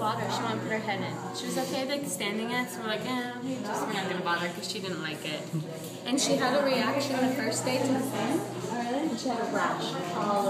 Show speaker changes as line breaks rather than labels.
water. She wanted to put her head in. She was okay like standing it, so we're like, we're not gonna bother because she didn't like it. And she had a reaction the first day to the thing. And she had a rash all